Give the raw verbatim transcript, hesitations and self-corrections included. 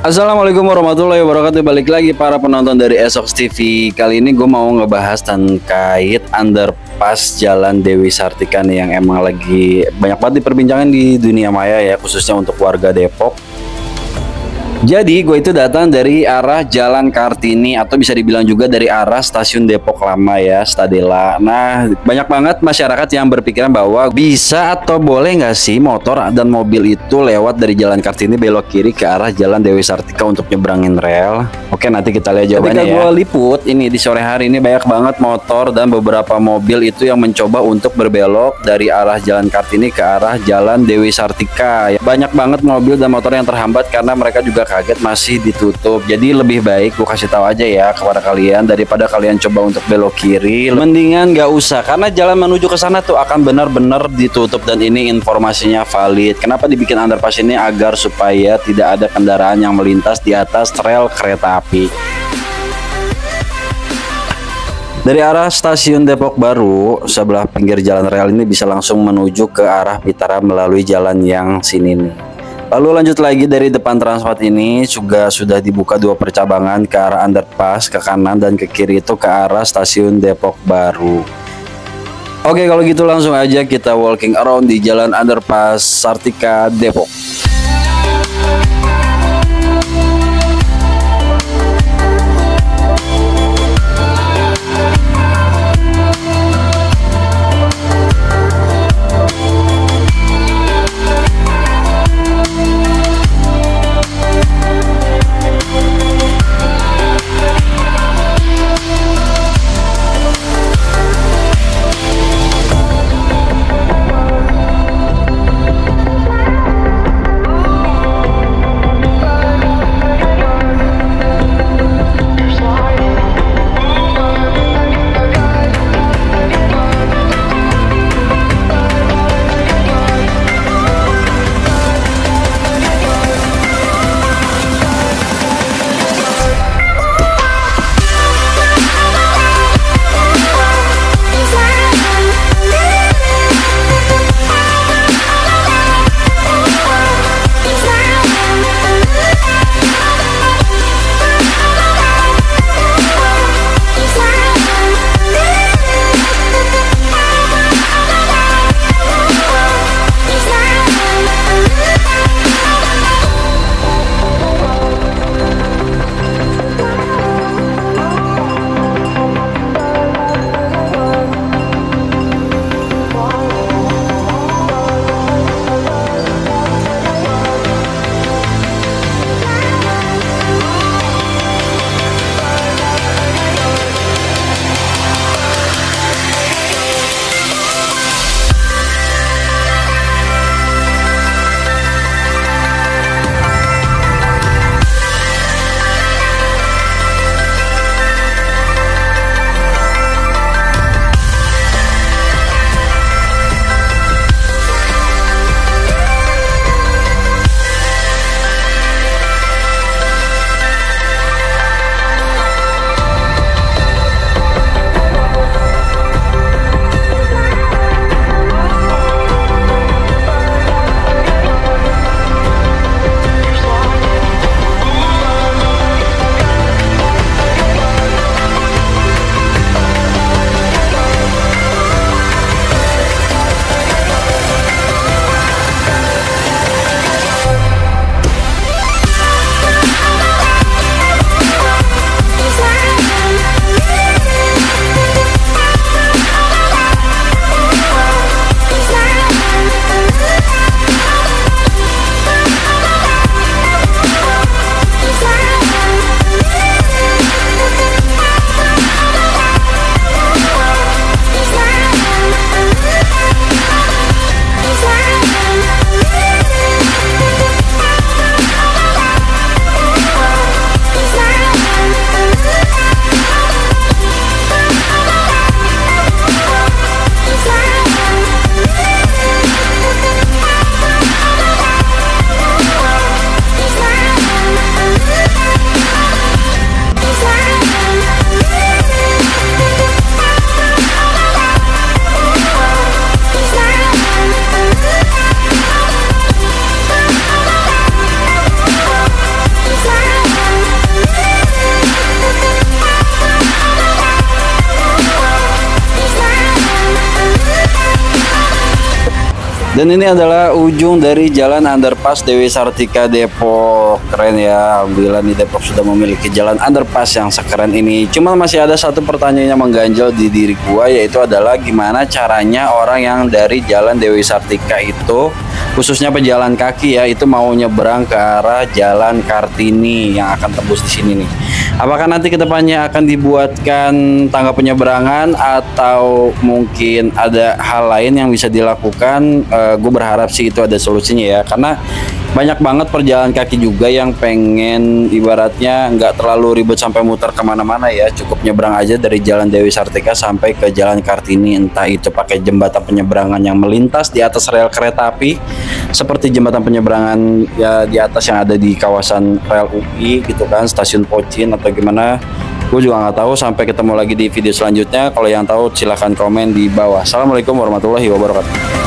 Assalamualaikum warahmatullahi wabarakatuh. Balik lagi para penonton dari Esok T V. Kali ini gue mau ngebahas terkait underpass Jalan Dewi Sartika nih, yang emang lagi banyak banget diperbincangkan di dunia maya ya, khususnya untuk warga Depok. Jadi gue itu datang dari arah Jalan Kartini, atau bisa dibilang juga dari arah Stasiun Depok Lama ya, Stadela. Nah, banyak banget masyarakat yang berpikiran bahwa bisa atau boleh nggak sih motor dan mobil itu lewat dari Jalan Kartini belok kiri ke arah Jalan Dewi Sartika untuk nyebrangin rel. Oke, nanti kita lihat jawabannya. Ketika ya. Gue liput ini di sore hari ini, banyak banget motor dan beberapa mobil itu yang mencoba untuk berbelok dari arah Jalan Kartini ke arah Jalan Dewi Sartika. Banyak banget mobil dan motor yang terhambat karena mereka juga kaget masih ditutup. Jadi lebih baik gue kasih tahu aja ya kepada kalian, daripada kalian coba untuk belok kiri, mendingan gak usah, karena jalan menuju ke sana tuh akan benar-benar ditutup. Dan ini informasinya valid. Kenapa dibikin underpass ini? Agar supaya tidak ada kendaraan yang melintas di atas rel kereta api. Dari arah Stasiun Depok Baru, sebelah pinggir jalan rel ini bisa langsung menuju ke arah Pitara melalui jalan yang sini nih. Lalu lanjut lagi dari depan Transmart ini juga sudah dibuka dua percabangan ke arah underpass, ke kanan dan ke kiri itu ke arah Stasiun Depok Baru. Oke, kalau gitu langsung aja kita walking around di jalan underpass Sartika Depok. Dan ini adalah ujung dari jalan underpass Dewi Sartika Depok. Keren ya, alhamdulillah nih Depok sudah memiliki jalan underpass yang sekeren ini. Cuma masih ada satu pertanyaan yang mengganjal di diri gua, yaitu adalah gimana caranya orang yang dari jalan Dewi Sartika itu, khususnya pejalan kaki ya, itu mau nyebrang ke arah jalan Kartini yang akan tembus di sini nih. Apakah nanti kedepannya akan dibuatkan tangga penyeberangan atau mungkin ada hal lain yang bisa dilakukan? Uh, gue berharap sih itu ada solusinya ya, karena banyak banget perjalan kaki juga yang pengen ibaratnya nggak terlalu ribet sampai muter kemana-mana ya, cukup nyebrang aja dari jalan Dewi Sartika sampai ke jalan Kartini, entah itu pakai jembatan penyeberangan yang melintas di atas rel kereta api seperti jembatan penyeberangan ya di atas yang ada di kawasan rel U I gitu kan, stasiun Pocin atau gimana. Gue juga nggak tahu. Sampai ketemu lagi di video selanjutnya. Kalau yang tahu silahkan komen di bawah. Assalamualaikum warahmatullahi wabarakatuh.